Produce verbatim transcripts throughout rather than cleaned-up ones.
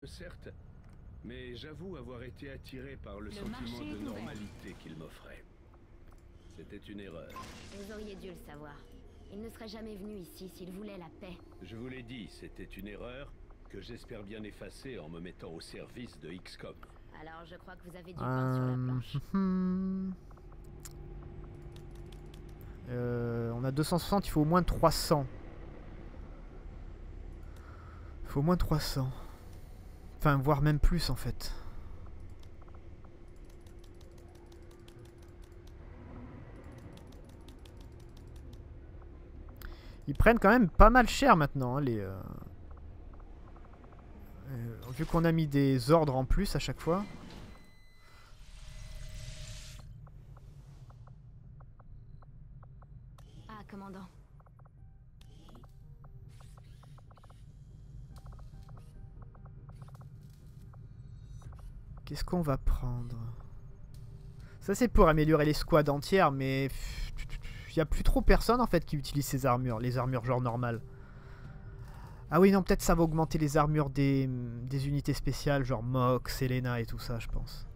Certes, mais j'avoue avoir été attiré par le, Le sentiment marché de est ouvert. normalité qu'il m'offrait. C'était une erreur. Vous auriez dû le savoir. Il ne serait jamais venu ici s'il voulait la paix. Je vous l'ai dit, c'était une erreur que j'espère bien effacer en me mettant au service de X COM. Alors je crois que vous avez du pain sur la Euh... planche. euh, on a deux cent soixante, il faut au moins trois cents. Il faut au moins trois cents. Enfin, voire même plus en fait. Ils prennent quand même pas mal cher maintenant, hein, les... Euh... Euh, vu qu'on a mis des ordres en plus à chaque fois. Ah, commandant. Qu'est-ce qu'on va prendre? Ça c'est pour améliorer les squads entières, mais il n'y a plus trop personne en fait qui utilise ces armures, les armures genre normales. Ah oui non, peut-être ça va augmenter les armures des, des unités spéciales, genre Mox, Selena et tout ça je pense.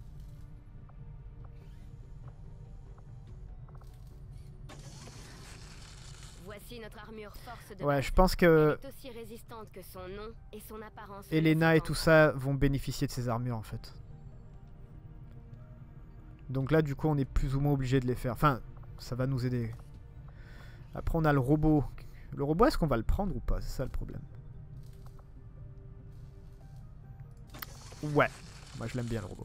Voici notre armure force de Ouais, base. je pense que Elle est aussi résistante que son nom et son apparence. Elena et menaçante. tout ça vont bénéficier de ces armures en fait. Donc là du coup on est plus ou moins obligé de les faire. Enfin, ça va nous aider. Après on a le robot. Le robot, est-ce qu'on va le prendre ou pas? C'est ça le problème. Ouais, moi je l'aime bien le robot.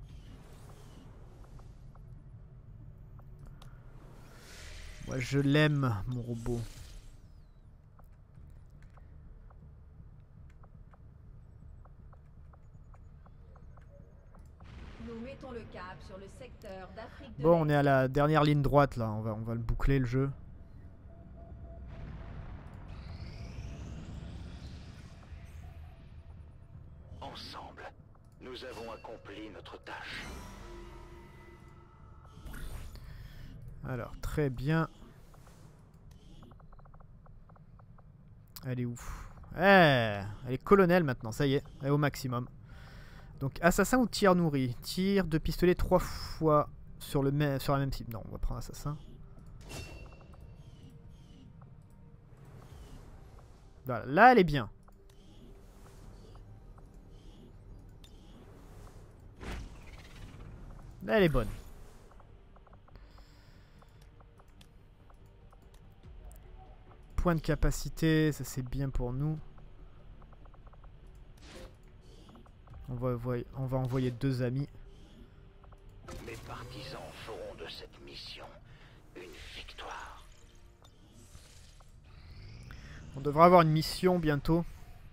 Moi je l'aime mon robot. Nous mettons le cap sur le secteur d'Afrique de Bon, on l'Est. est à la dernière ligne droite là, on va, on va le boucler le jeu. Ensemble, nous avons accompli notre tâche. Alors, très bien. Elle est où? Eh, elle est colonel maintenant, ça y est, elle est au maximum. Donc, assassin ou tir nourri? Tir de pistolet trois fois sur, le même, sur la même cible. Non, on va prendre assassin. Voilà, là elle est bien. Là elle est bonne. Point de capacité, ça c'est bien pour nous. On va, envoyer, on va envoyer deux amis. Mes partisans feront de cette mission une victoire. On devrait avoir une mission bientôt.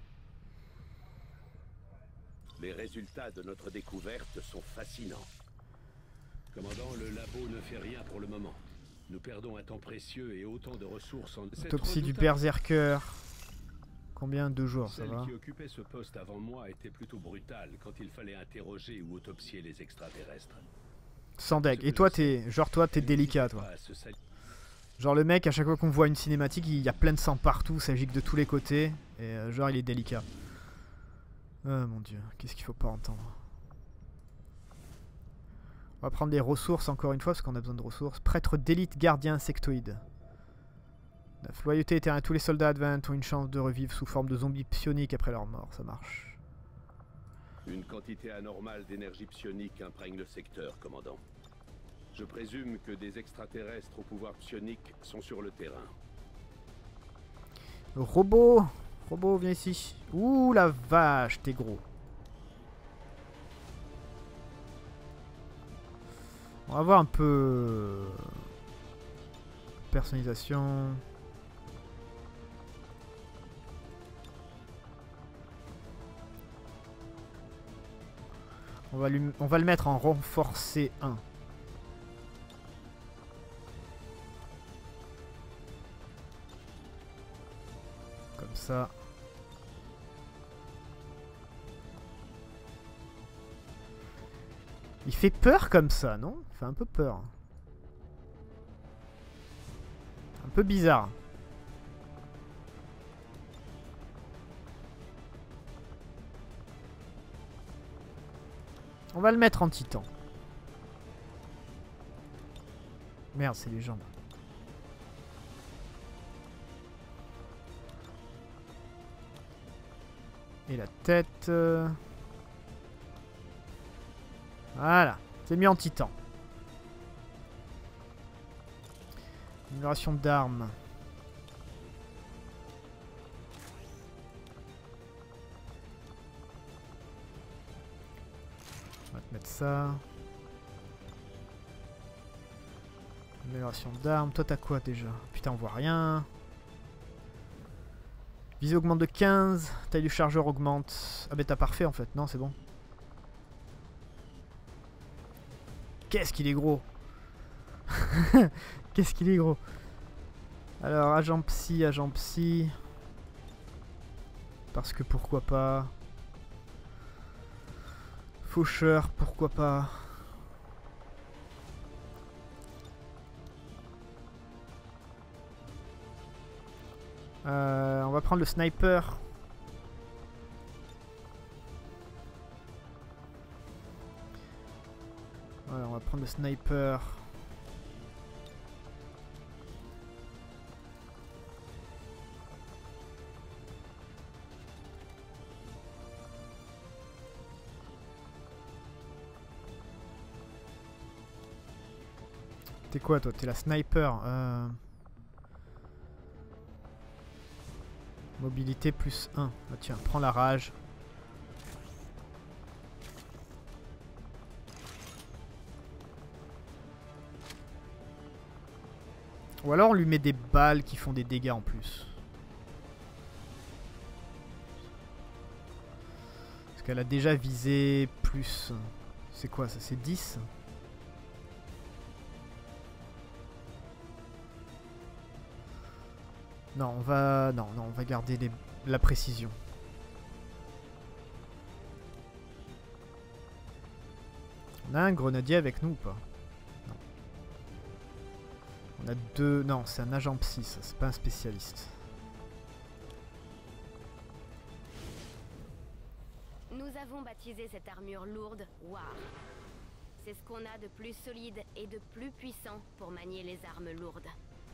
Les résultats de notre découverte sont fascinants. Commandant, le labo ne fait rien pour le moment. Nous perdons un temps précieux et autant de ressources en... Autopsie du berserker. Combien? Deux jours, ça Celle va. qui occupait ce poste avant moi était plutôt brutale quand il fallait interroger ou autopsier les extraterrestres. Sans deck. Et toi, t'es... Genre toi, t'es délicat, toi. Pas à se salir. Genre le mec, à chaque fois qu'on voit une cinématique, il y a plein de sang partout, ça gicle de tous les côtés. Et euh, genre, il est délicat. Oh mon dieu, qu'est-ce qu'il faut pas entendre. On va prendre des ressources encore une fois, parce qu'on a besoin de ressources. Prêtre d'élite, gardien insectoïde. neuf. Loyauté éternelle. Tous les soldats Advent ont une chance de revivre sous forme de zombies psioniques après leur mort. Ça marche. Une quantité anormale d'énergie psionique imprègne le secteur, commandant. Je présume que des extraterrestres au pouvoir psionique sont sur le terrain. Robot, robot, viens ici. Ouh la vache, t'es gros. On va voir un peu... Personnalisation. On va, lui... On va le mettre en renforcé un. Comme ça. Il fait peur comme ça, non? Il fait un peu peur. Un peu bizarre. On va le mettre en titan. Merde, c'est les jambes. Et la tête... euh, Voilà, c'est mis en titan. Amélioration d'armes. On va te mettre ça. Amélioration d'armes. Toi t'as quoi déjà? Putain on voit rien. Visée augmente de quinze. Taille du chargeur augmente. Ah bah t'as parfait en fait. Non c'est bon. Qu'est-ce qu'il est gros. Qu'est-ce qu'il est gros. Alors agent psy, agent psy. Parce que pourquoi pas. Faucheur, pourquoi pas. Euh, on va prendre le sniper. Voilà, on va prendre le sniper. T'es quoi toi? T'es la sniper. Euh... Mobilité plus un. Ah, tiens, prends la rage. Ou alors on lui met des balles qui font des dégâts en plus. Parce qu'elle a déjà visé plus. C'est quoi ça? C'est dix? Non, on va... Non, non, on va garder les... la précision. On a un grenadier avec nous ou pas? Non. On a deux... Non, c'est un agent psy, ça. C'est pas un spécialiste. Nous avons baptisé cette armure lourde War. C'est ce qu'on a de plus solide et de plus puissant pour manier les armes lourdes.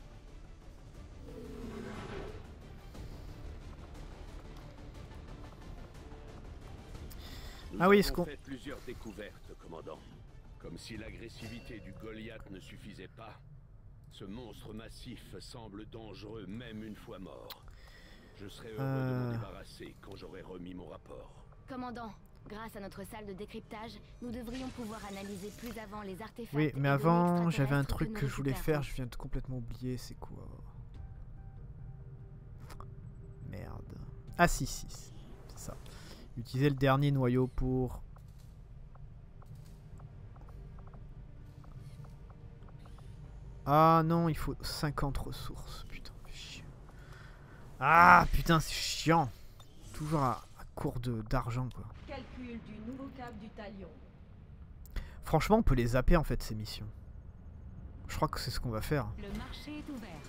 Nous ah oui, avons ce qu'on... fait plusieurs découvertes, commandant. Comme si l'agressivité du Goliath ne suffisait pas. Ce monstre massif semble dangereux même une fois mort. Je serai heureux euh... de m'en débarrasser quand j'aurai remis mon rapport. Commandant, grâce à notre salle de décryptage, nous devrions pouvoir analyser plus avant les artefacts. Oui, mais avant, j'avais un truc que, que je voulais faire, je viens de complètement oublier, c'est quoi? Merde. Ah si, si, c'est ça. Utiliser le dernier noyau pour... Ah non, il faut cinquante ressources. Putain, c'est chiant. Ah putain, c'est chiant. Toujours à, à court de d'argent quoi. Calcul du nouveau cap du talion. Franchement, on peut les zapper en fait ces missions. Je crois que c'est ce qu'on va faire. Le marché est ouvert.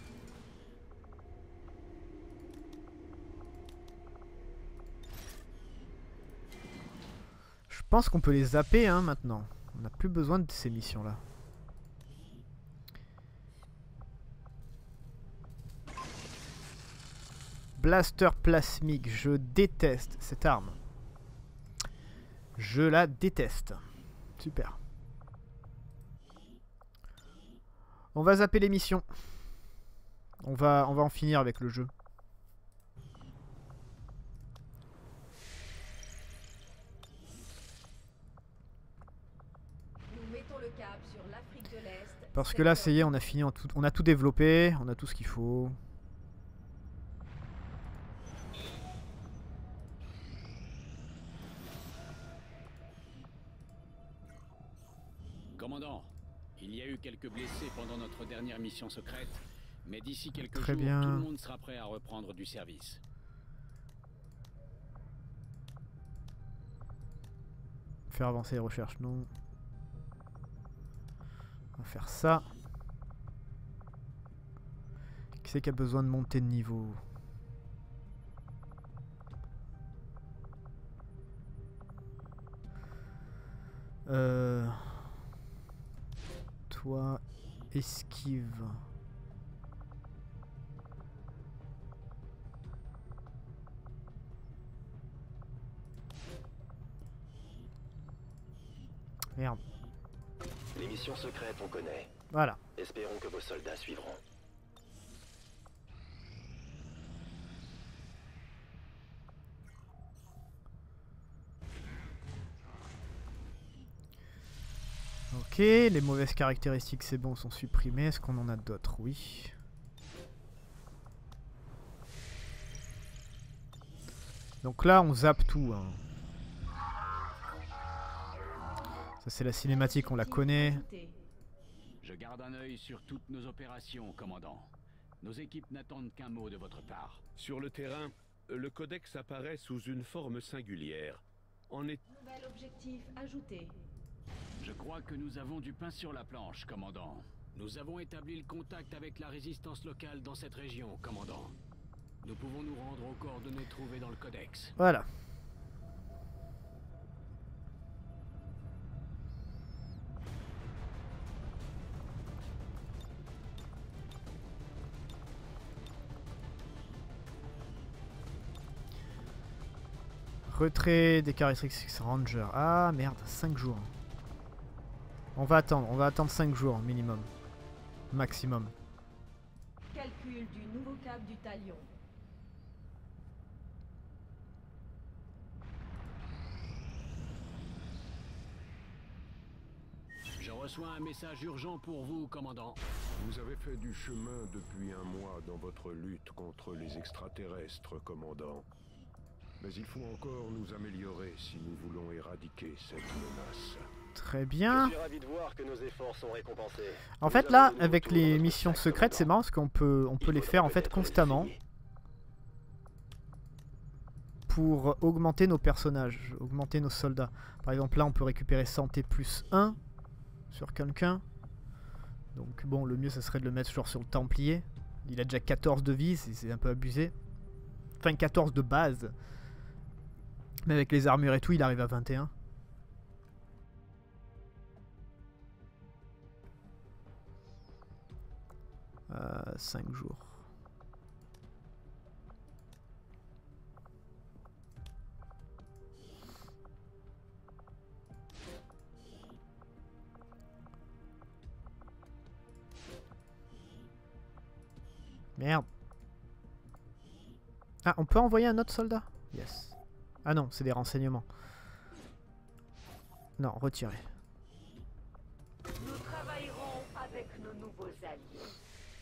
Je pense qu'on peut les zapper hein, maintenant. On n'a plus besoin de ces missions là. Blaster plasmique, je déteste cette arme. Je la déteste. Super. On va zapper les missions. On va, on va en finir avec le jeu. Nous mettons le cap sur l'Afrique de l'Est. Parce que là, ça y est, on a fini, en tout, on a tout développé, on a tout ce qu'il faut. Commandant, il y a eu quelques blessés pendant notre dernière mission secrète, mais d'ici quelques Très jours, bien. tout le monde sera prêt à reprendre du service. Faire avancer les recherches, non. On va faire ça. Qui c'est qui a besoin de monter de niveau? Euh... Toi, esquive. Merde. Les missions secrètes, on connaît. Voilà. Espérons que vos soldats suivront. Ok, les mauvaises caractéristiques, c'est bon, sont supprimées. Est-ce qu'on en a d'autres? Oui. Donc là, on zappe tout. Hein. Ça, c'est la cinématique, on la connaît. Je garde un œil sur toutes nos opérations, commandant. Nos équipes n'attendent qu'un mot de votre part. Sur le terrain, le codex apparaît sous une forme singulière. En est... Nouvel objectif ajouté. Je crois que nous avons du pain sur la planche, commandant. Nous avons établi le contact avec la résistance locale dans cette région, commandant. Nous pouvons nous rendre aux coordonnées trouvées dans le codex. Voilà. Retrait des caractéristiques Ranger. Ah merde, cinq jours. On va attendre, on va attendre cinq jours minimum. Maximum. Calcul du nouveau cap du talion. Je reçois un message urgent pour vous, commandant. Vous avez fait du chemin depuis un mois dans votre lutte contre les extraterrestres, commandant. Mais il faut encore nous améliorer si nous voulons éradiquer cette menace. Très bien. Je suis ravi de voir que nos efforts sont récompensés. En fait là, avec les missions secrètes, c'est marrant parce qu'on peut, on peut les faire en fait constamment. Pour augmenter nos personnages, augmenter nos soldats. Par exemple là, on peut récupérer santé plus un sur quelqu'un. Donc bon, le mieux ça serait de le mettre genre sur le Templier. Il a déjà quatorze de vie, c'est un peu abusé. Enfin quatorze de base. Mais avec les armures et tout, il arrive à vingt et un. Euh, cinq jours. Merde. Ah, on peut envoyer un autre soldat? Yes. Ah non, c'est des renseignements. Non, retirez. Nous travaillerons avec nos nouveaux alliés.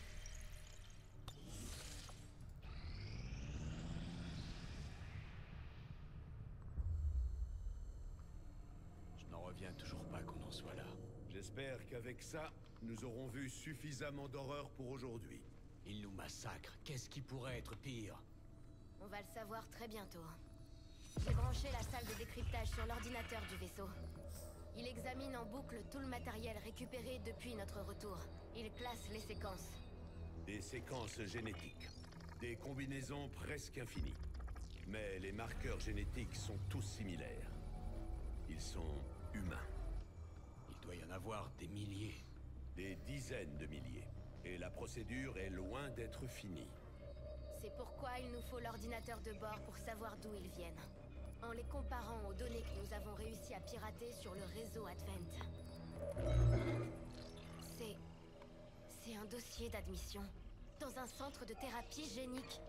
Je n'en reviens toujours pas qu'on en soit là. J'espère qu'avec ça, nous aurons vu suffisamment d'horreur pour aujourd'hui. Ils nous massacrent. Qu'est-ce qui pourrait être pire? On va le savoir très bientôt. J'ai branché la salle de décryptage sur l'ordinateur du vaisseau. Il examine en boucle tout le matériel récupéré depuis notre retour. Il classe les séquences. Des séquences génétiques. Des combinaisons presque infinies. Mais les marqueurs génétiques sont tous similaires. Ils sont humains. Il doit y en avoir des milliers. Des dizaines de milliers. Et la procédure est loin d'être finie. C'est pourquoi il nous faut l'ordinateur de bord pour savoir d'où ils viennent. En les comparant aux données que nous avons réussi à pirater sur le réseau Advent. C'est... C'est un dossier d'admission. Dans un centre de thérapie génique.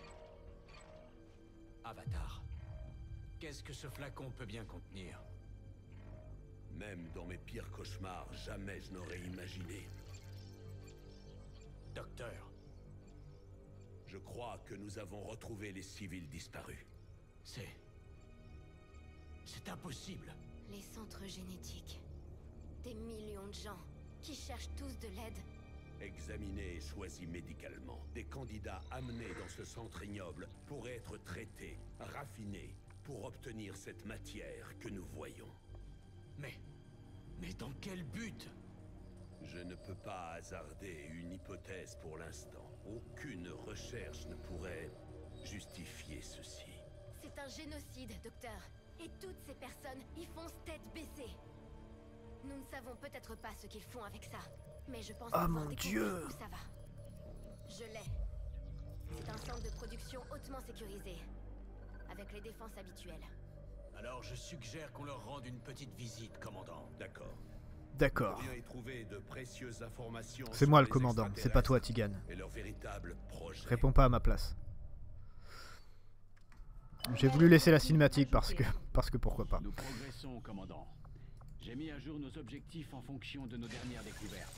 Avatar. Qu'est-ce que ce flacon peut bien contenir? Même dans mes pires cauchemars, jamais je n'aurais imaginé. Docteur. Je crois que nous avons retrouvé les civils disparus. C'est... C'est impossible. Les centres génétiques. Des millions de gens qui cherchent tous de l'aide. Examinés et choisis médicalement, des candidats amenés dans ce centre ignoble pourraient être traités, raffinés, pour obtenir cette matière que nous voyons. Mais... Mais dans quel but? Je ne peux pas hasarder une hypothèse pour l'instant. Aucune recherche ne pourrait justifier ceci. C'est un génocide, docteur. Et toutes ces personnes y foncent tête baissée. Nous ne savons peut-être pas ce qu'ils font avec ça, mais je pense Ah, pouvoir mon découvrir Dieu. où ça va. Je l'ai. C'est un centre de production hautement sécurisé, avec les défenses habituelles. Alors je suggère qu'on leur rende une petite visite, commandant. D'accord. D'accord. Nous pourrions y trouver de précieuses informations C'est sur moi le les commandant, c'est pas toi, extraterrestres Tigan. et leur véritable projet. Réponds pas à ma place. J'ai voulu laisser la cinématique parce que, parce que pourquoi pas. Nous progressons, commandant. J'ai mis à jour nos objectifs en fonction de nos dernières découvertes.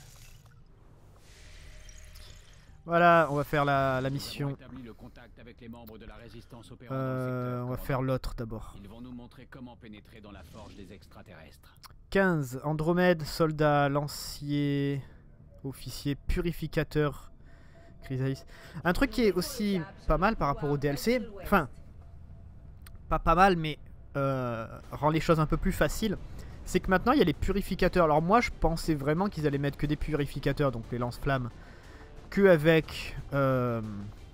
Voilà, on va faire la, la Nous avons mission. établi le contact avec les membres de la résistance opérant dans le Euh, secteur, on va commandant. faire l'autre d'abord. Ils vont nous montrer comment pénétrer dans la forge des extraterrestres. quinze. Andromède, soldat, lancier, officier, purificateur, Chrysalis. Un truc qui est aussi pas mal par rapport au D L C, enfin, pas pas mal, mais euh, rend les choses un peu plus faciles, c'est que maintenant il y a les purificateurs. Alors moi je pensais vraiment qu'ils allaient mettre que des purificateurs, donc les lance-flammes, que avec euh,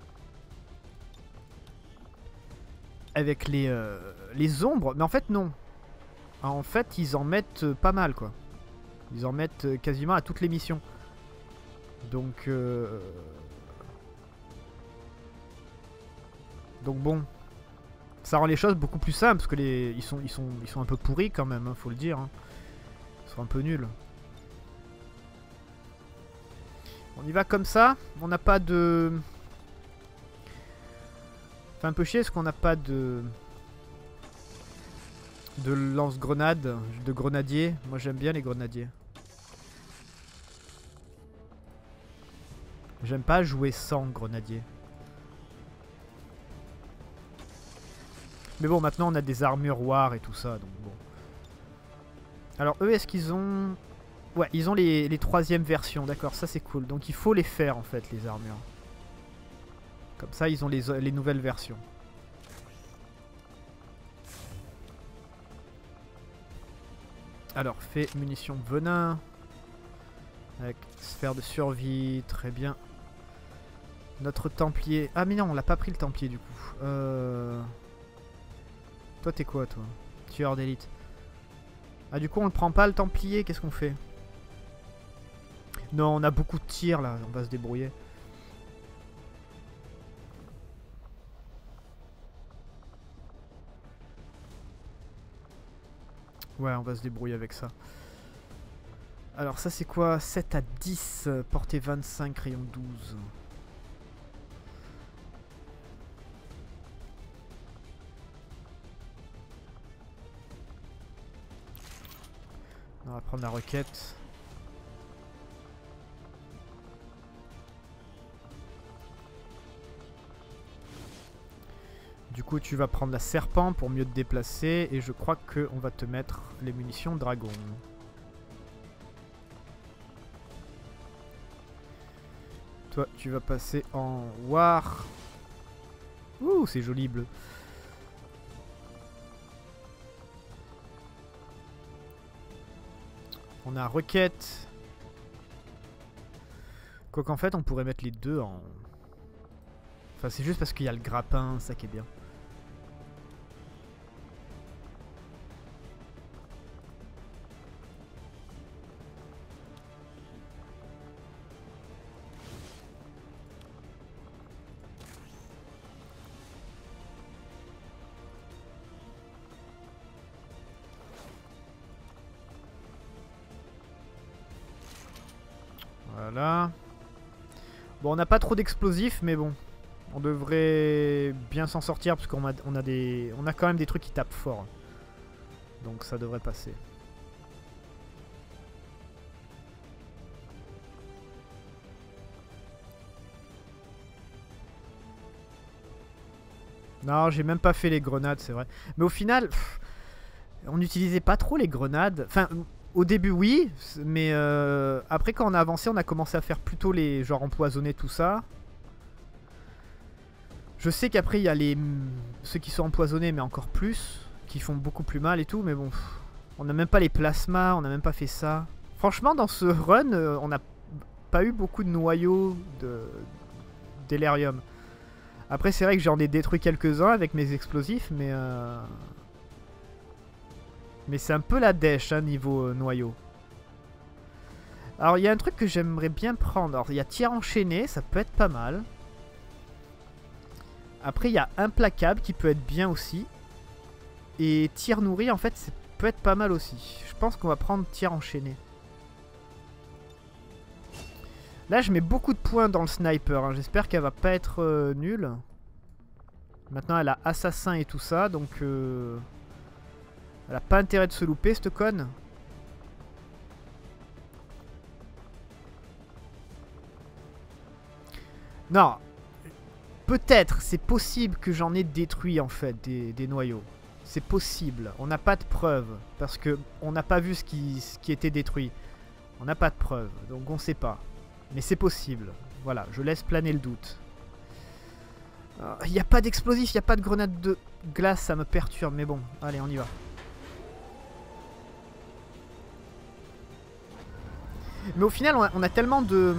avec les, euh, les ombres, mais en fait non. En fait ils en mettent euh, pas mal quoi. Ils en mettent euh, quasiment à toutes les missions. Donc euh, donc bon, ça rend les choses beaucoup plus simples parce que les ils sont ils sont ils sont un peu pourris quand même, hein, faut le dire. Hein. Ils sont un peu nuls. On y va comme ça. On n'a pas de. Fait un peu chier parce qu'on n'a pas de de lance-grenade, de grenadier. Moi j'aime bien les grenadiers. J'aime pas jouer sans grenadier. Mais bon, maintenant on a des armures war et tout ça, donc bon. Alors eux, est-ce qu'ils ont... Ouais, ils ont les, les troisième versions, d'accord, ça c'est cool. Donc il faut les faire en fait, les armures. Comme ça, ils ont les, les nouvelles versions. Alors, fait munitions venin. Avec sphère de survie, très bien. Notre templier... Ah mais non, on l'a pas pris le templier du coup. Euh... Toi t'es quoi toi? Tueur d'élite. Ah du coup on le prend pas le templier, qu'est-ce qu'on fait? Non, on a beaucoup de tirs là, on va se débrouiller. Ouais, on va se débrouiller avec ça. Alors ça c'est quoi? sept à dix, portée vingt-cinq, rayon douze. On va prendre la requête. Du coup tu vas prendre la serpent pour mieux te déplacer. Et je crois qu'on va te mettre les munitions dragon. Toi tu vas passer en war. Ouh c'est joli bleu. On a requête. Quoiqu'en fait on pourrait mettre les deux en... Enfin c'est juste parce qu'il y a le grappin, ça qui est bien. Voilà. Bon, on n'a pas trop d'explosifs, mais bon. On devrait bien s'en sortir parce qu'on a, on a des, on a quand même des trucs qui tapent fort. Donc ça devrait passer. Non, j'ai même pas fait les grenades, c'est vrai. Mais au final, pff, on n'utilisait pas trop les grenades. Enfin... Au début oui, mais euh, après quand on a avancé, on a commencé à faire plutôt les genre empoisonner tout ça. Je sais qu'après il y a les ceux qui sont empoisonnés mais encore plus, qui font beaucoup plus mal et tout, mais bon, pff, on n'a même pas les plasmas, on n'a même pas fait ça. Franchement dans ce run, euh, on n'a pas eu beaucoup de noyaux de d'Elerium. Après c'est vrai que j'en ai détruit quelques-uns avec mes explosifs, mais... Euh... Mais c'est un peu la dèche, hein, niveau euh, noyau. Alors il y a un truc que j'aimerais bien prendre. Alors il y a tir enchaîné, ça peut être pas mal. Après il y a implacable qui peut être bien aussi. Et tir nourri en fait ça peut être pas mal aussi. Je pense qu'on va prendre tir enchaîné. Là je mets beaucoup de points dans le sniper, hein. J'espère qu'elle va pas être euh, nulle. Maintenant elle a assassin et tout ça, donc euh, elle a pas intérêt de se louper cette conne. Non, peut-être, c'est possible que j'en ai détruit en fait des, des noyaux. C'est possible, on n'a pas de preuves, parce que on n'a pas vu ce qui, ce qui était détruit. On n'a pas de preuves, donc on sait pas. Mais c'est possible, voilà, je laisse planer le doute. Il n'y a pas d'explosif, il n'y a pas de grenade de glace, ça me perturbe, mais bon, allez, on y va. Mais au final, on a, on a tellement de...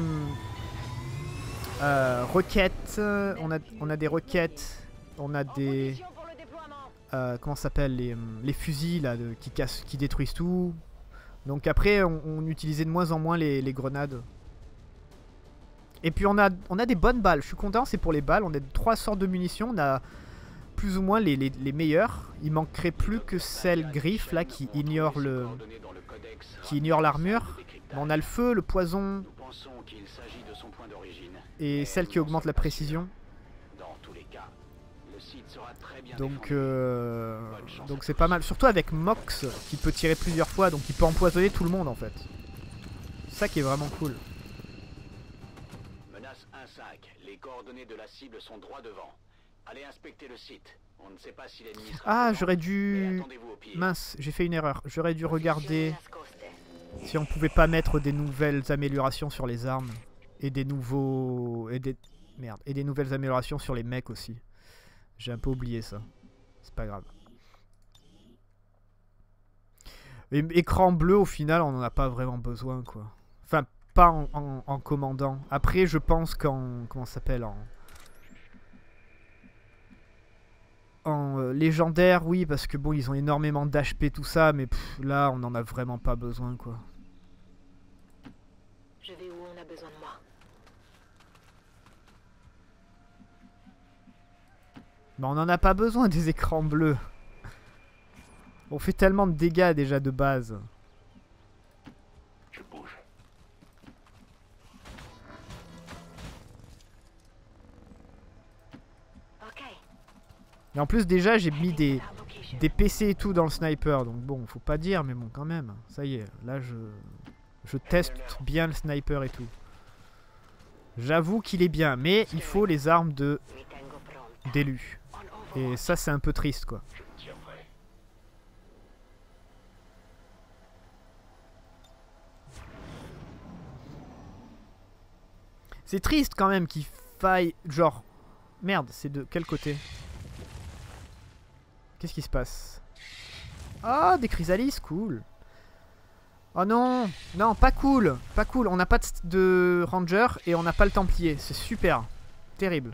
Euh, requêtes, on a, on a des requêtes, on a des... Euh, comment ça s'appelle, les, les fusils là, de, qui, cassent, qui détruisent tout. Donc après, on, on utilisait de moins en moins les, les grenades. Et puis on a, on a des bonnes balles, je suis content, c'est pour les balles. On a trois sortes de munitions, on a plus ou moins les, les, les meilleures. Il manquerait plus que celle griffe là qui ignore le, qui ignore l'armure. On a le feu, le poison et celle qui augmente la précision. Donc euh, donc c'est pas mal, surtout avec Mox qui peut tirer plusieurs fois, donc il peut empoisonner tout le monde en fait. C'est ça qui est vraiment cool. Menace un cinq, les coordonnées de la cible sont droit devant. Allez inspecter le site. On ne sait pas si l'ennemi sera Ah, présent, j'aurais dû... au pire. Mince, j'ai fait une erreur. J'aurais dû regarder si on pouvait pas mettre des nouvelles améliorations sur les armes. Et des nouveaux... Et des... Merde. Et des nouvelles améliorations sur les mecs aussi. J'ai un peu oublié ça. C'est pas grave. Et, écran bleu, au final, on en a pas vraiment besoin, quoi. Enfin, pas en, en, en commandant. Après, je pense qu'en... Comment ça s'appelle en... En euh, légendaire, oui, parce que bon, ils ont énormément d'H P, tout ça, mais pff, là, on en a vraiment pas besoin, quoi. Je vais où on a besoin de moi. Bah, on en a pas besoin des écrans bleus. On fait tellement de dégâts déjà de base. Je bouge. Ok. Et en plus, déjà, j'ai mis des, des P C et tout dans le sniper. Donc bon, faut pas dire, mais bon, quand même. Ça y est, là, je, je teste bien le sniper et tout. J'avoue qu'il est bien, mais il faut les armes de d'élu. Et ça, c'est un peu triste, quoi. C'est triste quand même qu'il faille... Genre... Merde, c'est de quel côté? Qu'est-ce qui se passe? Ah, des chrysalises, cool. Oh non, non, pas cool. Pas cool, on n'a pas de ranger et on n'a pas le templier. C'est super. Terrible.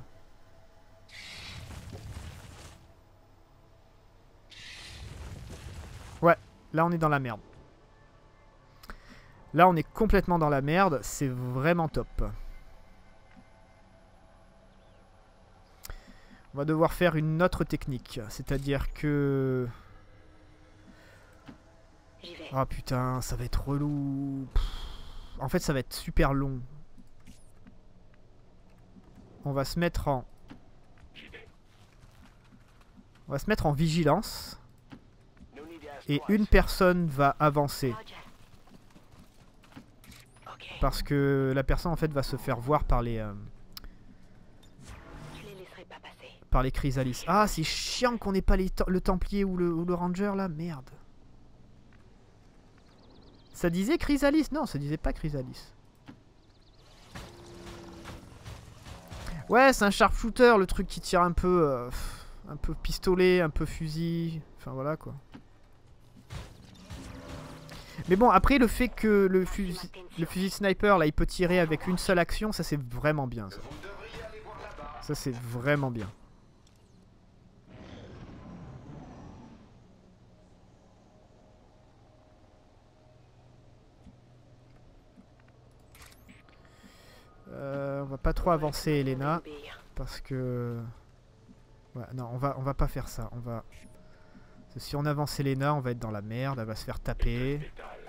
Ouais, là on est dans la merde. Là on est complètement dans la merde. C'est vraiment top. On va devoir faire une autre technique. C'est-à-dire que... Ah putain, ça va être relou. Pff, en fait, ça va être super long. On va se mettre en... On va se mettre en vigilance. Et une personne va avancer. Parce que la personne, en fait, va se faire voir par les... Euh, par les chrysalises. Ah, c'est chiant qu'on n'ait pas les le templier ou le, ou le ranger, là. Merde. Ça disait chrysalis? Non, ça disait pas chrysalis. Ouais, c'est un sharpshooter, le truc qui tire un peu... Euh, un peu pistolet, un peu fusil. Enfin, voilà, quoi. Mais bon, après, le fait que le fusil, le fusil sniper, là, il peut tirer avec une seule action, ça, c'est vraiment bien, ça. Ça, c'est vraiment bien. pas trop avancer Elena. Parce que... Ouais, non, on va, on va pas faire ça. On va... Parce que si on avance Elena, on va être dans la merde. Elle va se faire taper.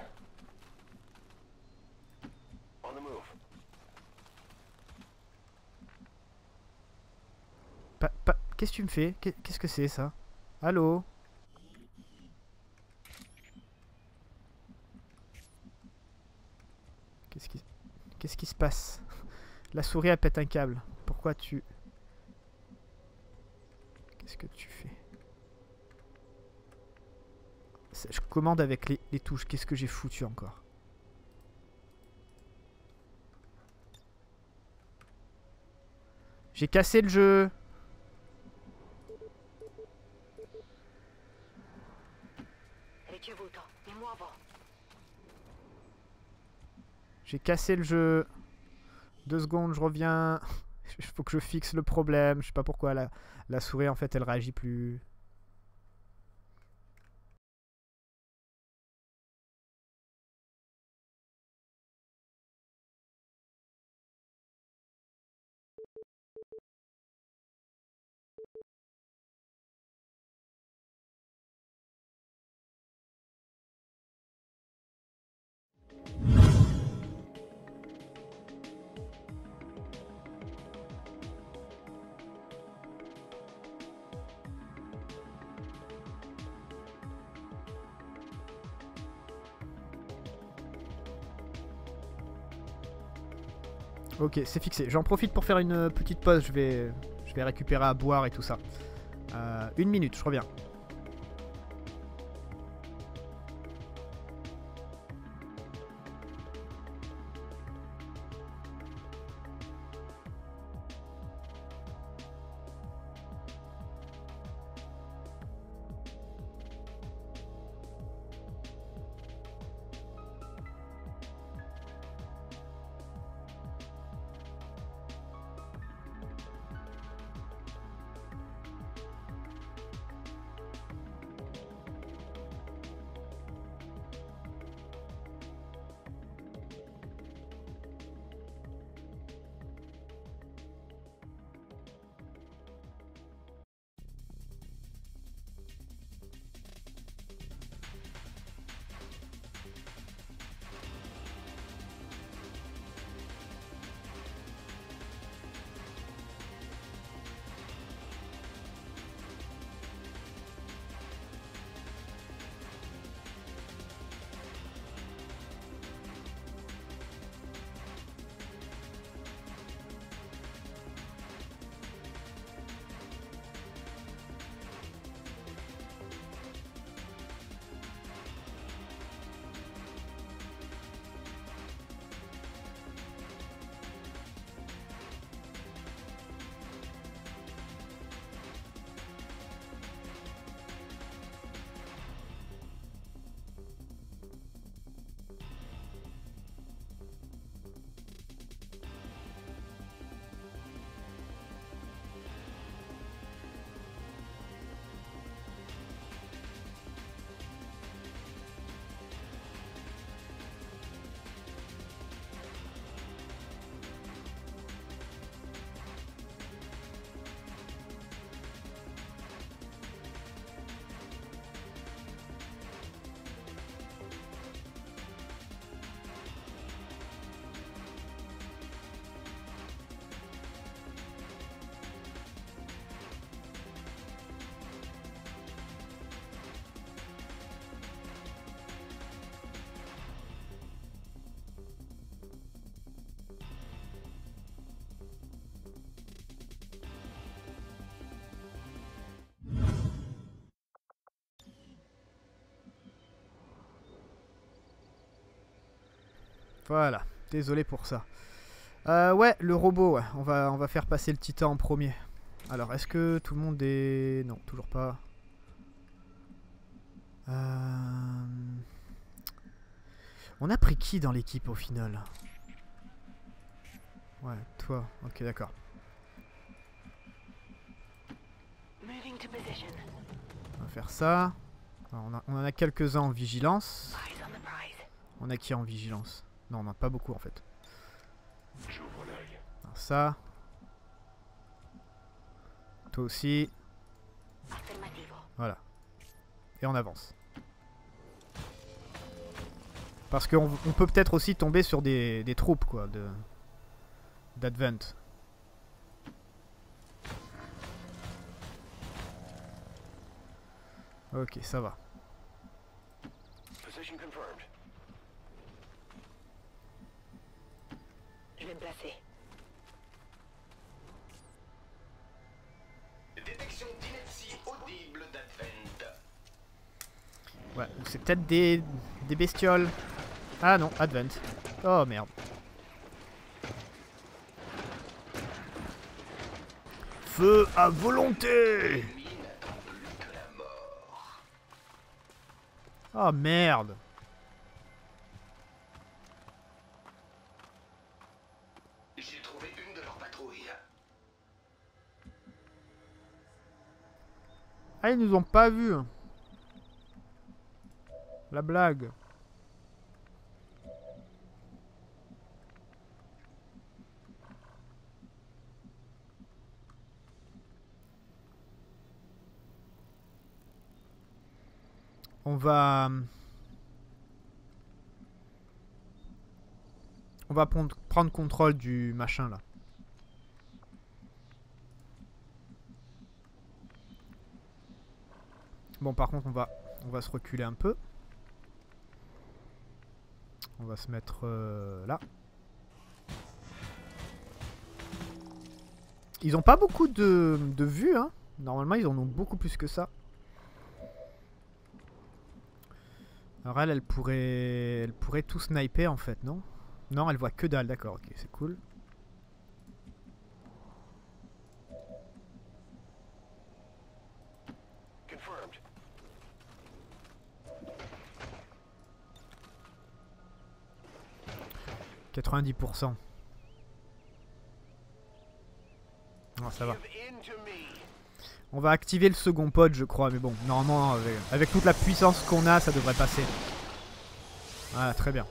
Pa, pa, qu'est-ce que tu me fais? Qu'est-ce que c'est ça? Allô? Qu'est-ce qui... Qu'est-ce qui se passe? La souris elle pète un câble. Pourquoi tu... Qu'est-ce que tu fais? Je commande avec les, les touches. Qu'est-ce que j'ai foutu encore? J'ai cassé le jeu. J'ai cassé le jeu. Deux secondes, je reviens. Il faut que je fixe le problème. Je sais pas pourquoi la, la souris en fait elle réagit plus. Ok, c'est fixé. J'en profite pour faire une petite pause. Je vais, je vais récupérer à boire et tout ça. Euh, une minute, je reviens. Voilà, désolé pour ça. Euh, ouais, le robot, ouais. On va, on va faire passer le titan en premier. Alors, est-ce que tout le monde est... Non, toujours pas. Euh... On a pris qui dans l'équipe au final? Ouais, toi. Ok, d'accord. On va faire ça. Alors, on, a, on en a quelques-uns en vigilance. On a qui en vigilance? Non, on n'a pas beaucoup en fait. ça. Toi aussi. Voilà. Et on avance. Parce qu'on on peut peut-être aussi tomber sur des, des troupes quoi de d'Advent. Ok, ça va. Je vais me placer. Détection d'ineptie audible d'Advent. Ouais, c'est peut-être des, des bestioles. Ah non, Advent. Oh merde. Feu à volonté. Oh merde. J'ai trouvé une de leurs patrouilles. Ah, ils nous ont pas vus. La blague. On va... On va prendre, prendre contrôle du machin là. Bon par contre on va, on va se reculer un peu. On va se mettre euh, là. Ils ont pas beaucoup de, de vues hein. Normalement ils en ont beaucoup plus que ça. Alors elle, elle pourrait, elle pourrait tout sniper en fait, non? Non, elle voit que dalle, d'accord, ok, c'est cool. quatre-vingt-dix pour cent. Non, ça va. On va activer le second pod, je crois, mais bon, normalement, avec, avec toute la puissance qu'on a, ça devrait passer. Voilà, très bien.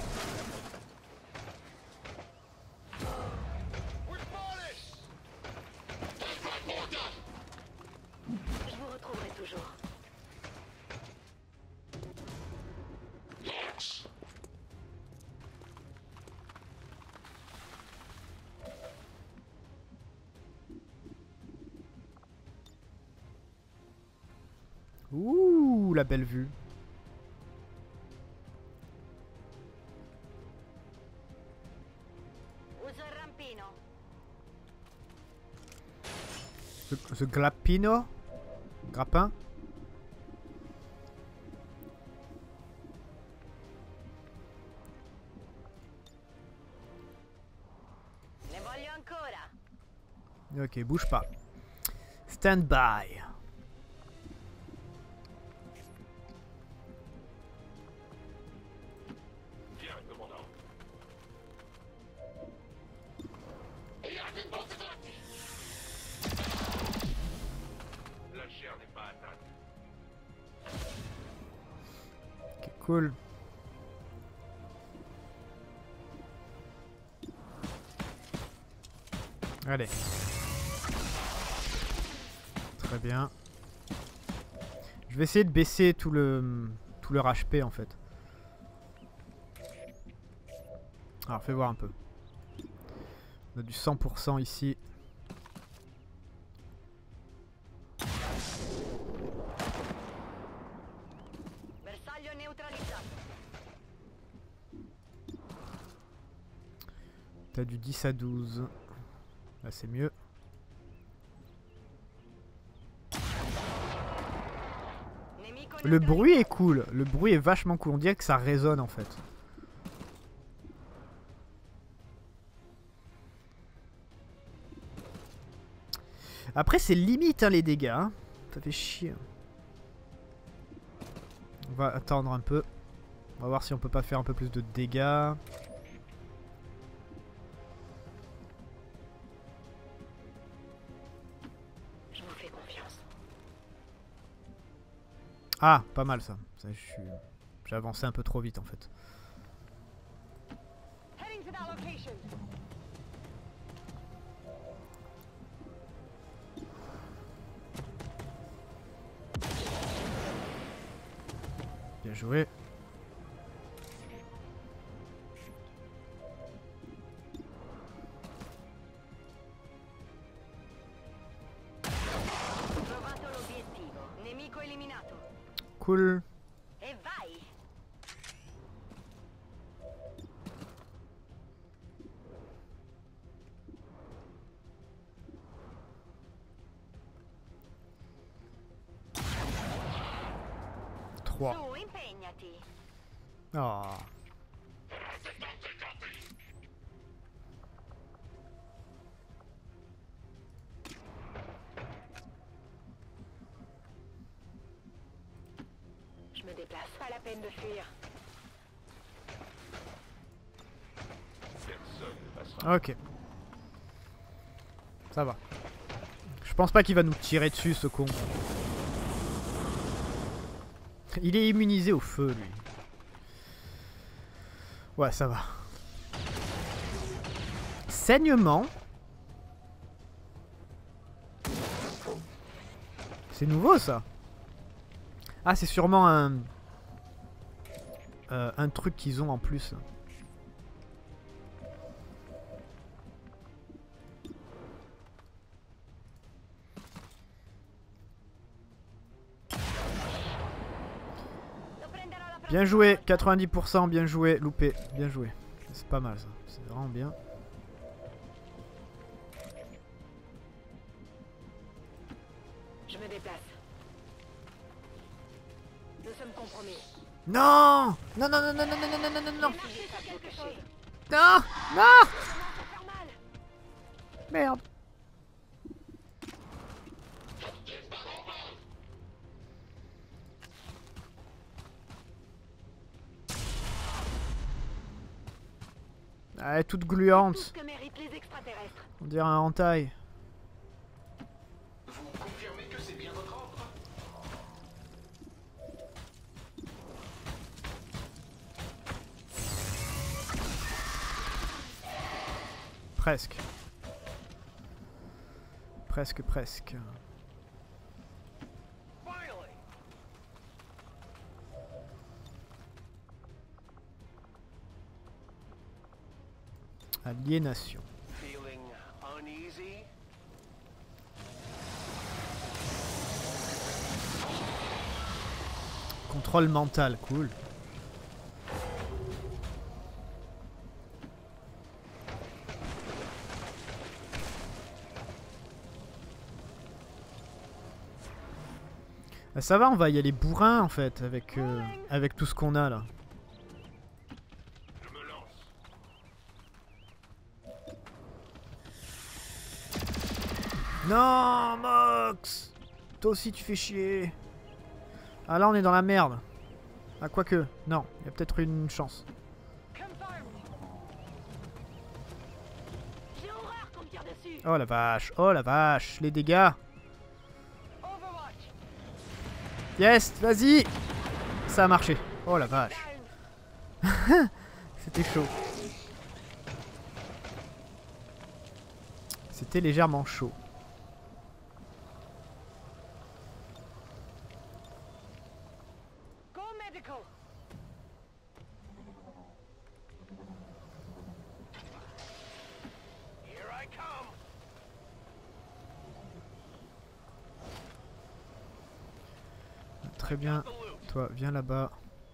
Je vous retrouverai toujours. Ouh, la belle vue. Ce, ce glappino? Grappin? Ne voglio ancora. Ok, bouge pas. Stand by. Cool. Allez. Très bien. Je vais essayer de baisser tout le tout leur H P en fait. Alors fais voir un peu. On a du cent pour cent ici. T'as du dix à douze. Là c'est mieux. Le bruit est cool. Le bruit est vachement cool. On dirait que ça résonne en fait. Après c'est limite hein, les dégâts. Hein. Ça fait chier. On va attendre un peu. On va voir si on peut pas faire un peu plus de dégâts. Ah, pas mal ça. ça J'ai avancé un peu trop vite en fait. Bien joué. Cool. trois. Oh. Je me déplace. Pas la peine de fuir. Ok. Ça va. Je pense pas qu'il va nous tirer dessus, ce con. Il est immunisé au feu, lui. Ouais, ça va. Saignement. C'est nouveau, ça. Ah, c'est sûrement un... Euh, un truc qu'ils ont en plus. Bien joué, quatre-vingt-dix pour cent, bien joué, loupé, bien joué. C'est pas mal ça, c'est vraiment bien. Je me déplace. Nous sommes compromis. Non, non, non, non, non, non, non, non, non, non, non. Non, non. Merde. Elle est toute gluante. On dirait un hentai. Vous confirmez que c'est bien votre ordre? Presque. Presque, presque. Aliénation. Contrôle mental, cool. Ah, ça va, on va y aller bourrin en fait avec, euh, avec tout ce qu'on a là. Non, Mox! Toi aussi tu fais chier. Ah là on est dans la merde. Ah quoique, non, il y a peut-être une chance. Oh la vache, oh la vache, les dégâts. Yes, vas-y. Ça a marché. Oh la vache. C'était chaud. C'était légèrement chaud. Très bien. Toi, viens là-bas.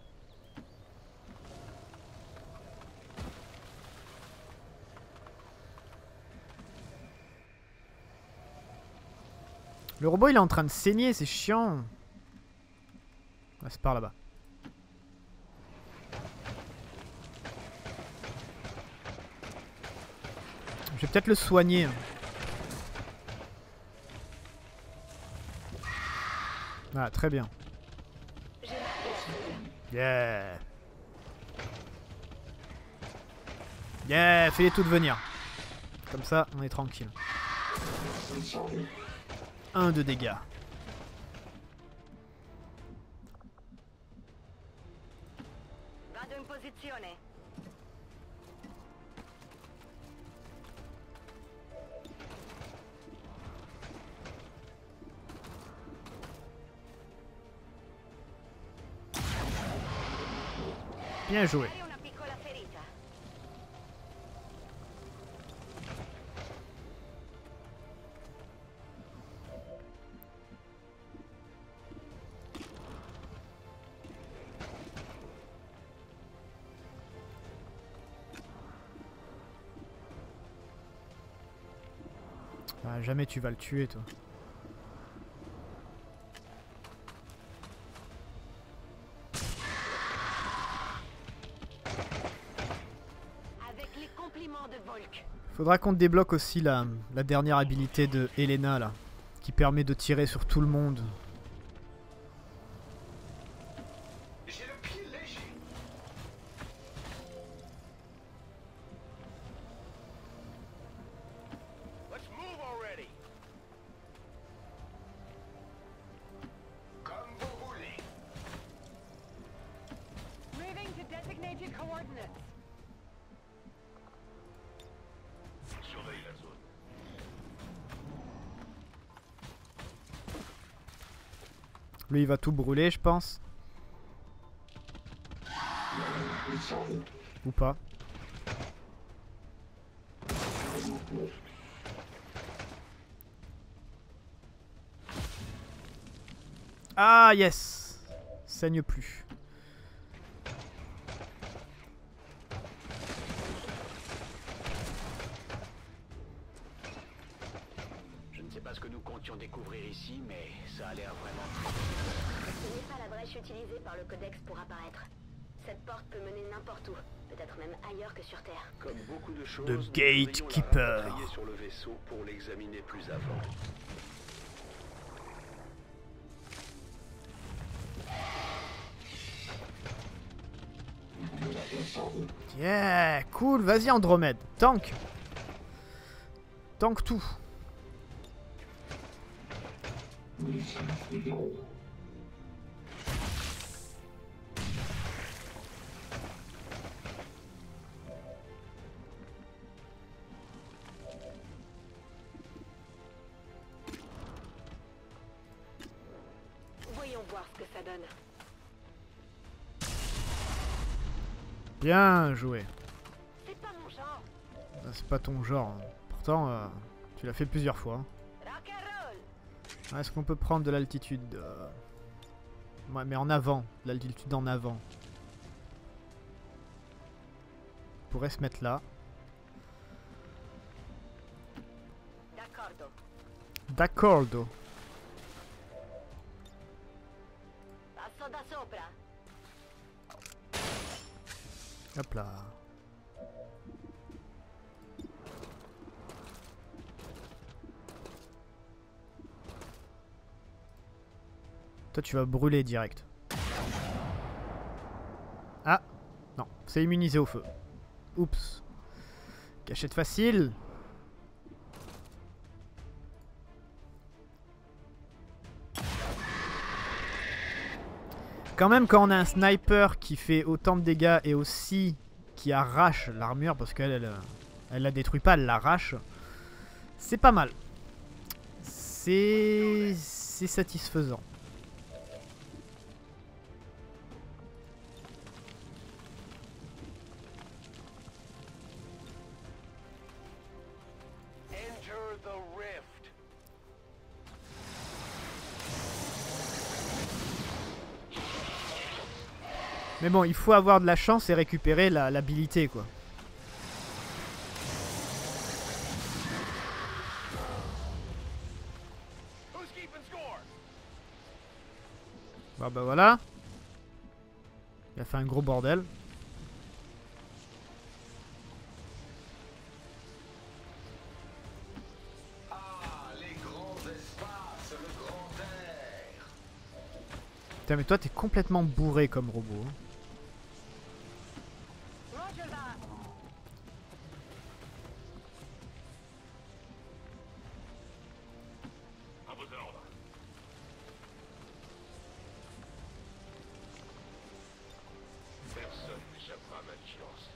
Le robot il est en train de saigner, c'est chiant. Ouais, c'est par là-bas. Je vais peut-être le soigner. Ah, très bien. Yeah. Yeah, fais-les toutes venir. Comme ça, on est tranquille. Un de dégâts. Vado in posizione. Bien joué. Ah, jamais tu vas le tuer, toi. Avec les compliments de Volk. Faudra qu'on débloque aussi la, la dernière habilité de Helena, là, qui permet de tirer sur tout le monde. J'ai le pied léger. Let's move already. Comme vous voulez. Moving to designated coordinates. Surveille la zone. Lui, il va tout brûler, je pense. Ou pas. Ah, yes! Saigne plus. Je ne sais pas ce que nous comptions découvrir ici, mais ça a l'air vraiment... Ce n'est pas la brèche utilisée par le Codex pour apparaître. Cette porte peut mener n'importe où, peut-être même ailleurs que sur Terre. Comme beaucoup de choses, The nous devrions la Gatekeeper. rapatrier sur le vaisseau pour l'examiner plus avant. Yeah, cool, vas-y Andromède, tank. Tank tout. Voyons voir ce que ça donne. Bien joué. C'est pas mon genre. Ah, c'est pas ton genre. hein. Pourtant, euh, tu l'as fait plusieurs fois. hein. Rock and roll. Ah, est-ce qu'on peut prendre de l'altitude euh... Ouais, mais en avant. De l'altitude en avant. On pourrait se mettre là. D'accordo. D'accordo. Passo da sopra. Hop là. Toi, tu vas brûler direct. Ah, non, c'est immunisé au feu. Oups. Cachette facile. Quand même, quand on a un sniper qui fait autant de dégâts et aussi qui arrache l'armure, parce qu'elle elle, elle la détruit pas, elle l'arrache, c'est pas mal. C'est c'est satisfaisant. Enter the rift. Mais bon, il faut avoir de la chance et récupérer la- l'habilité, quoi. Who's keeping score? Bah bah voilà. Il a fait un gros bordel. Ah, les grands espaces, le grand air. Putain, mais toi, t'es complètement bourré comme robot. hein. Roger that. À vos ordres. Personne n'échappera à ma vigilance.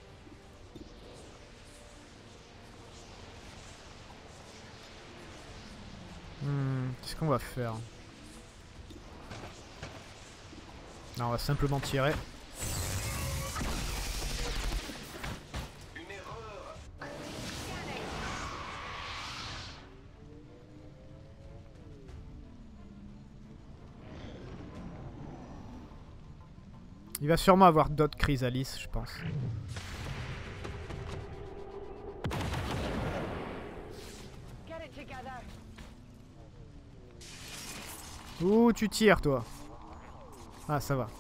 Hmm, qu'est-ce qu'on va faire? Non, on va simplement tirer. Il va sûrement avoir d'autres Chrysalis, je pense. Ouh, tu tires, toi. Ah, ça va.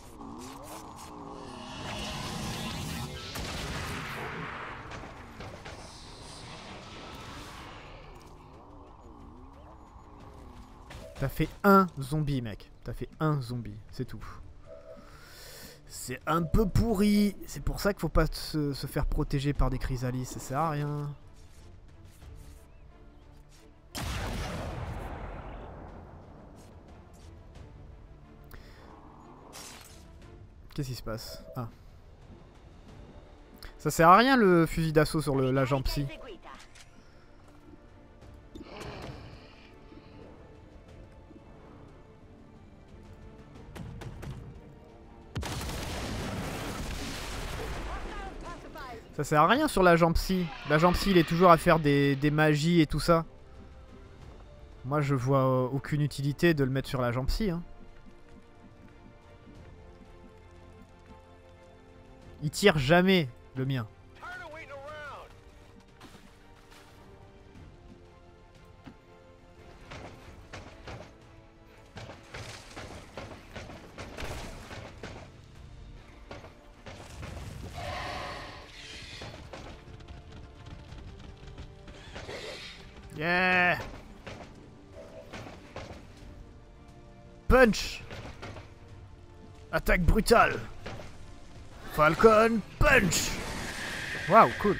T'as fait un zombie, mec. T'as fait un zombie, c'est tout. C'est un peu pourri. C'est pour ça qu'il faut pas se, se faire protéger par des Chrysalis. Ça sert à rien. Qu'est-ce qui se passe? Ah. Ça sert à rien le fusil d'assaut sur le, la jambe psy. Ça sert à rien sur la jambe psy. La jambe psy, il est toujours à faire des, des magies et tout ça. Moi, je vois euh, aucune utilité de le mettre sur la jambe psy. Hein. Il tire jamais, le mien. Yeah! Punch! Attaque brutale! Falcon Punch! Waouh, cool!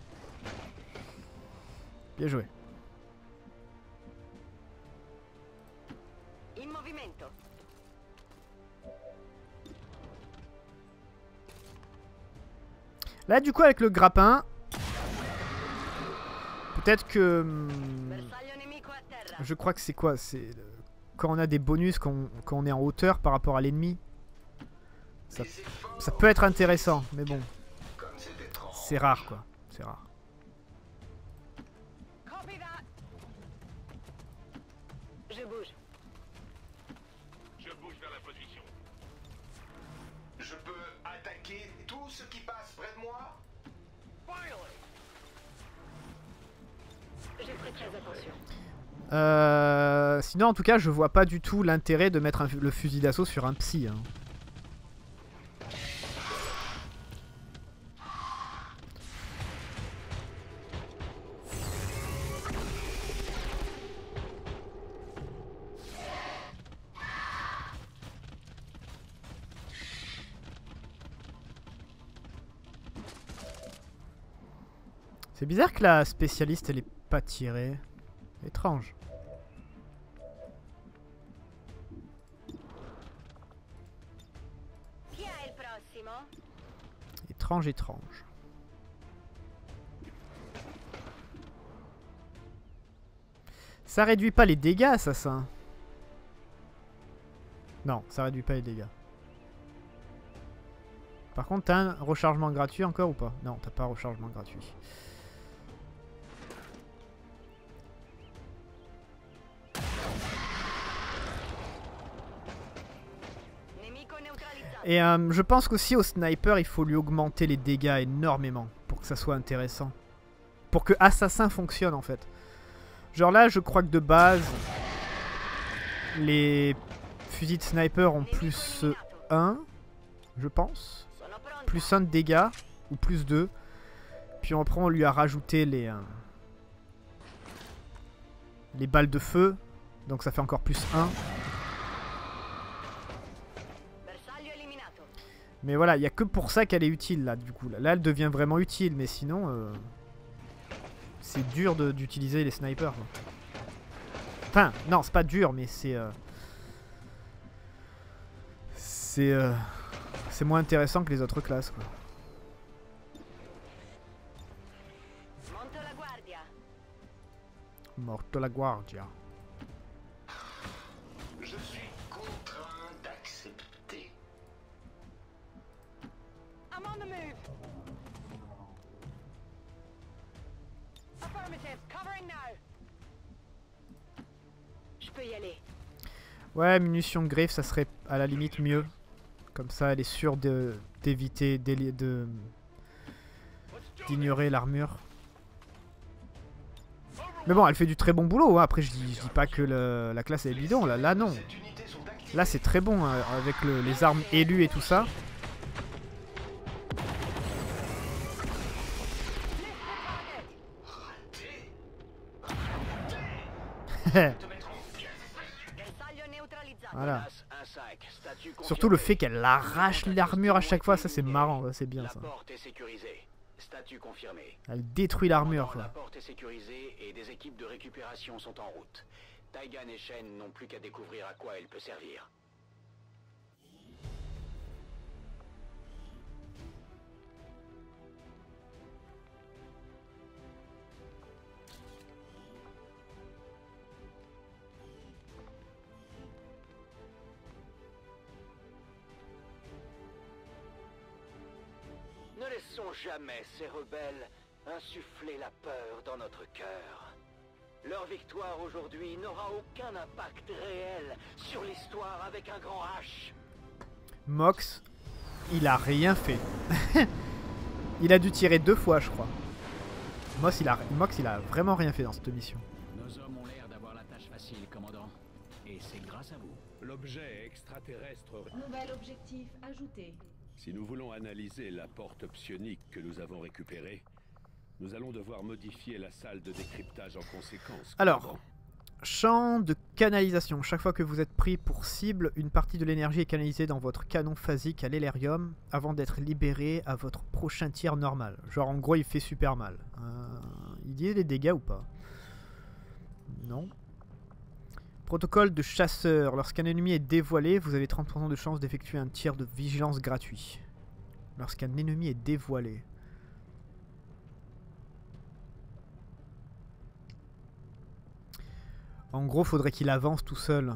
Bien joué. In movimento. Là, du coup, avec le grappin, peut-être que... Je crois que c'est quoi? C'est quand on a des bonus, quand on, quand on est en hauteur par rapport à l'ennemi. Ça, ça peut être intéressant, mais bon. C'est rare, quoi. C'est rare. Je bouge. Je bouge vers la position. Je peux attaquer tout ce qui passe près de moi? Je ferai très attention. Euh, sinon, en tout cas, je vois pas du tout l'intérêt de mettre un, le fusil d'assaut sur un psy. Hein. C'est bizarre que la spécialiste elle est pas tirée. Étrange. Étrange, étrange. Ça réduit pas les dégâts, assassin. Non, ça réduit pas les dégâts. Par contre, t'as un rechargement gratuit encore ou pas? Non, t'as pas un rechargement gratuit. Et euh, je pense qu'aussi au sniper, il faut lui augmenter les dégâts énormément pour que ça soit intéressant. Pour que Assassin fonctionne en fait. Genre là, je crois que de base, les fusils de sniper ont plus un, je pense. Plus un de dégâts, ou plus deux. Puis après, on lui a rajouté les, euh, les balles de feu. Donc ça fait encore plus un. Mais voilà, il n'y a que pour ça qu'elle est utile là, du coup. Là, elle devient vraiment utile, mais sinon, euh, c'est dur d'utiliser les snipers. Quoi. Enfin, non, c'est pas dur, mais c'est... Euh, c'est euh, c'est moins intéressant que les autres classes, quoi. Morto la guardia. Je suis contraint d'accepter. I'm on the move. Affirmative, covering now. Je peux y aller. Ouais, munitions de griffe, ça serait à la limite mieux. Comme ça, elle est sûre de d'éviter de d'ignorer l'armure. Mais bon, elle fait du très bon boulot. Hein. Après, je dis, je dis pas que le, la classe est bidon. Là, là non. Là, c'est très bon hein, avec le, les armes élues et tout ça. Voilà. Surtout le fait qu'elle arrache l'armure à chaque fois, ça c'est marrant, c'est bien ça. Elle détruit l'armure. La porte est sécurisée et des équipes de récupération sont en route. Taigan et Shen n'ont plus qu'à découvrir à quoi elle peut servir. Ne laissons jamais ces rebelles insuffler la peur dans notre cœur. Leur victoire aujourd'hui n'aura aucun impact réel sur l'histoire avec un grand H. Mox, il a rien fait. Il a dû tirer deux fois, je crois. Mox il, a, Mox, il a vraiment rien fait dans cette mission. Nos hommes ont l'air d'avoir la tâche facile, commandant. Et c'est grâce à vous. L'objet extraterrestre... Nouvel objectif ajouté. Si nous voulons analyser la porte psionique que nous avons récupérée, nous allons devoir modifier la salle de décryptage en conséquence. Alors, champ de canalisation. Chaque fois que vous êtes pris pour cible, une partie de l'énergie est canalisée dans votre canon phasique à l'hélérium avant d'être libérée à votre prochain tir normal. Genre, en gros, il fait super mal. Euh, il dit des dégâts ou pas? Non. Protocole de chasseur. Lorsqu'un ennemi est dévoilé, vous avez trente pour cent de chance d'effectuer un tir de vigilance gratuit. Lorsqu'un ennemi est dévoilé. En gros, faudrait qu'il avance tout seul.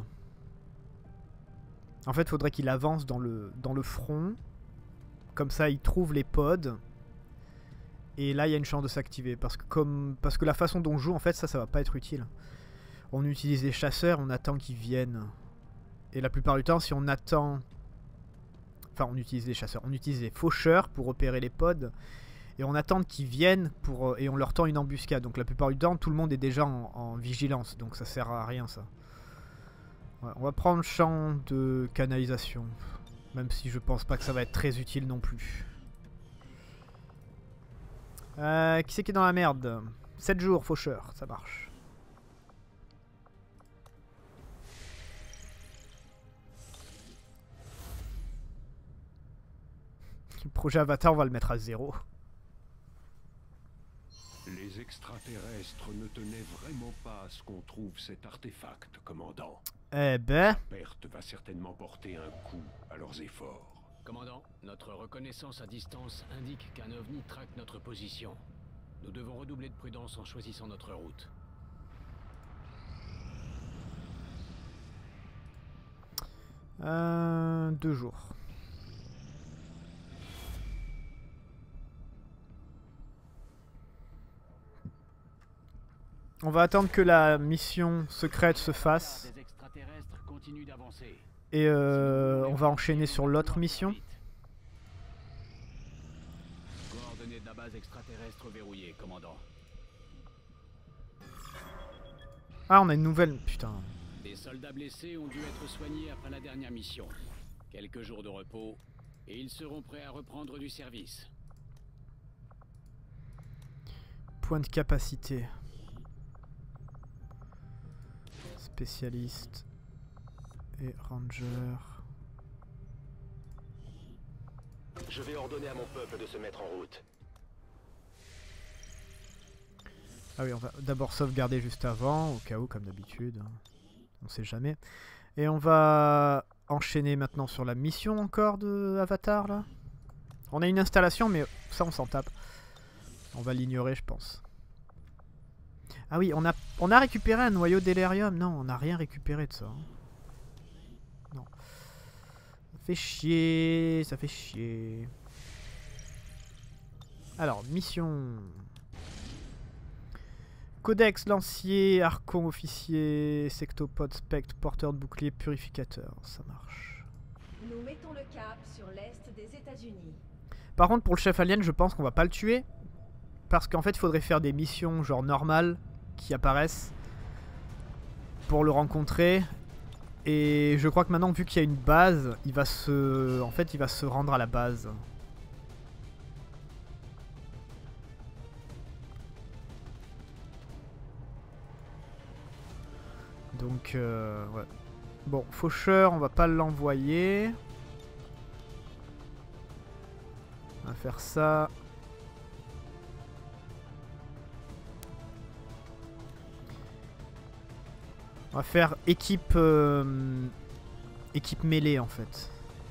En fait, faudrait qu'il avance dans le, dans le front. Comme ça, il trouve les pods. Et là, il y a une chance de s'activer. Parce que comme, parce que la façon dont on joue, en fait, ça, ça va pas être utile. On utilise les chasseurs, on attend qu'ils viennent. Et la plupart du temps, si on attend... Enfin, on utilise les chasseurs. On utilise les faucheurs pour repérer les pods. Et on attend qu'ils viennent pour, et on leur tend une embuscade. Donc la plupart du temps, tout le monde est déjà en, en vigilance. Donc ça sert à rien, ça. Ouais, on va prendre champ de canalisation. Même si je pense pas que ça va être très utile non plus. Euh, qui c'est qui est dans la merde? sept jours, faucheur, ça marche. Le projet Avatar, on va le mettre à zéro. Les extraterrestres ne tenaient vraiment pas à ce qu'on trouve cet artefact, commandant. Eh ben... La perte va certainement porter un coup à leurs efforts. Commandant, notre reconnaissance à distance indique qu'un ovni traque notre position. Nous devons redoubler de prudence en choisissant notre route. Euh, deux jours. On va attendre que la mission secrète se fasse. Et euh, on va enchaîner sur l'autre mission. Coordonnées de la base extraterrestre verrouillée, commandant. Ah, on a une nouvelle. Putain. Des soldats blessés ont dû être soignés après la dernière mission. Quelques jours de repos et ils seront prêts à reprendre du service. Point de capacité. Spécialiste et ranger. Je vais ordonner à mon peuple de se mettre en route. Ah oui, on va d'abord sauvegarder juste avant, au cas où, comme d'habitude. On sait jamais. Et on va enchaîner maintenant sur la mission encore de Avatar, là. On a une installation, mais ça, on s'en tape. On va l'ignorer, je pense. Ah oui, on a, on a récupéré un noyau d'hélérium. Non, on n'a rien récupéré de ça. Non. Ça fait chier, ça fait chier. Alors, mission... Codex, lancier, archon, officier, sectopode, spectre, porteur de bouclier, purificateur. Ça marche. Nous mettons le cap sur l'est des États-Unis. Par contre, pour le chef alien, je pense qu'on va pas le tuer. Parce qu'en fait, il faudrait faire des missions genre normales qui apparaissent pour le rencontrer. Et je crois que maintenant, vu qu'il y a une base, il va se... En fait, il va se rendre à la base. Donc, euh, ouais. Bon, faucheur, on va pas l'envoyer. On va faire ça. On va faire équipe euh, équipe mêlée en fait.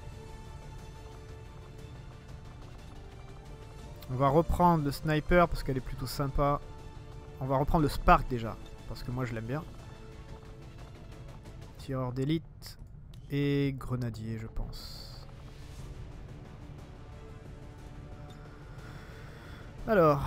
On va reprendre le sniper parce qu'elle est plutôt sympa. On va reprendre le Spark déjà parce que moi je l'aime bien. Tireur d'élite et grenadier je pense. Alors...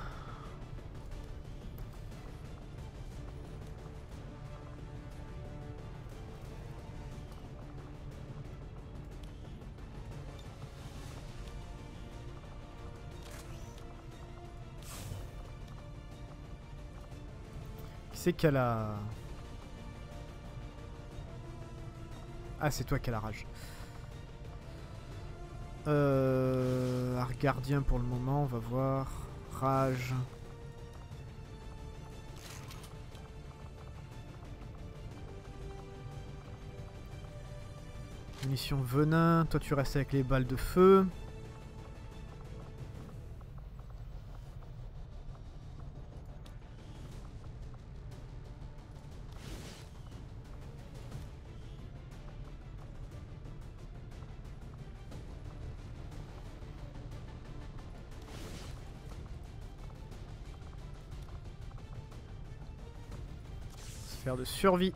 C'est qu'elle a... Ah, c'est toi qui as la rage. Euh... Art gardien pour le moment, on va voir. Rage. Munition venin, toi tu restes avec les balles de feu. De survie.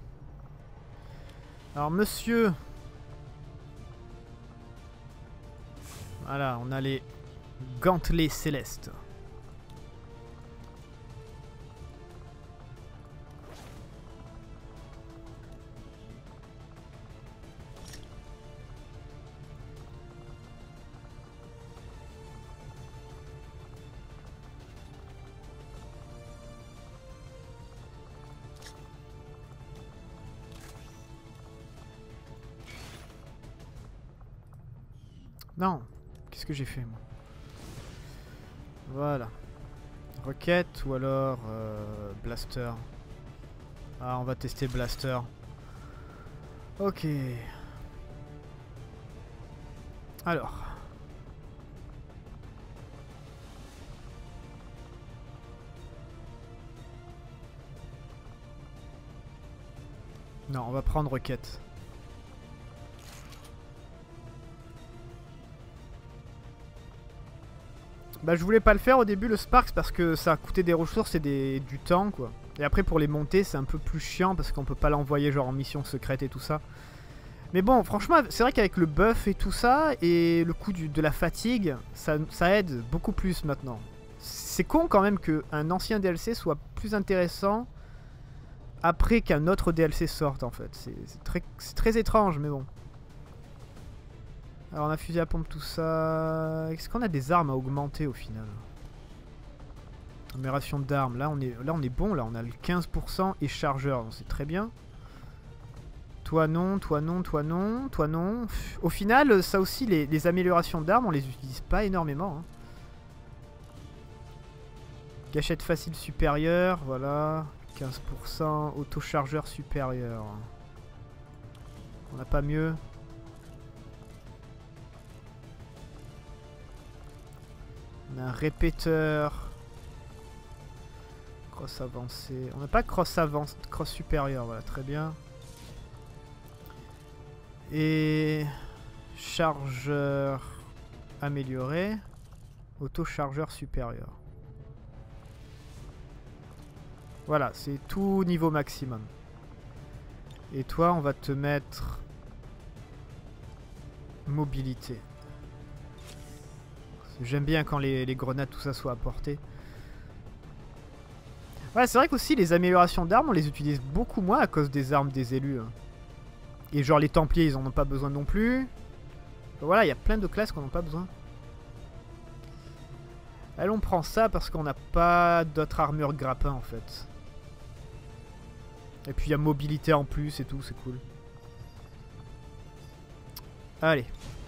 Alors monsieur, voilà, on a les gantelets célestes. Non, qu'est-ce que j'ai fait moi? Voilà. Roquette ou alors euh, Blaster. Ah, on va tester Blaster. Ok. Alors. Non, on va prendre Roquette. Bah je voulais pas le faire au début le Sparks parce que ça a coûté des ressources et des, du temps quoi. Et après pour les monter c'est un peu plus chiant parce qu'on peut pas l'envoyer genre en mission secrète et tout ça. Mais bon franchement c'est vrai qu'avec le buff et tout ça et le coup du, de la fatigue ça, ça aide beaucoup plus maintenant. C'est con quand même qu'un ancien D L C soit plus intéressant après qu'un autre D L C sorte en fait. C'est très, très étrange mais bon. Alors on a fusil à pompe, tout ça. Est-ce qu'on a des armes à augmenter au final? Numération d'armes. Là on est là on est bon, là on a le quinze pour cent et chargeur, c'est très bien. Toi non, toi non, toi non, toi non. Au final, ça aussi, les, les améliorations d'armes, on les utilise pas énormément. Hein. Gâchette facile supérieure, voilà. quinze pour cent, auto-chargeur supérieur. On n'a pas mieux. On a un répéteur. Cross avancé. On n'a pas cross avance, cross supérieur, voilà, très bien. Et chargeur amélioré. Auto-chargeur supérieur. Voilà, c'est tout niveau maximum. Et toi, on va te mettre mobilité. J'aime bien quand les, les grenades, tout ça soit à portée. Ouais, c'est vrai qu'aussi les améliorations d'armes, on les utilise beaucoup moins à cause des armes des élus. Hein. Et genre les Templiers, ils en ont pas besoin non plus. Voilà, il y a plein de classes qu'on n'a pas besoin. Allez, on prend ça parce qu'on n'a pas d'autres armures grappin en fait. Et puis il y a mobilité en plus et tout, c'est cool. Allez.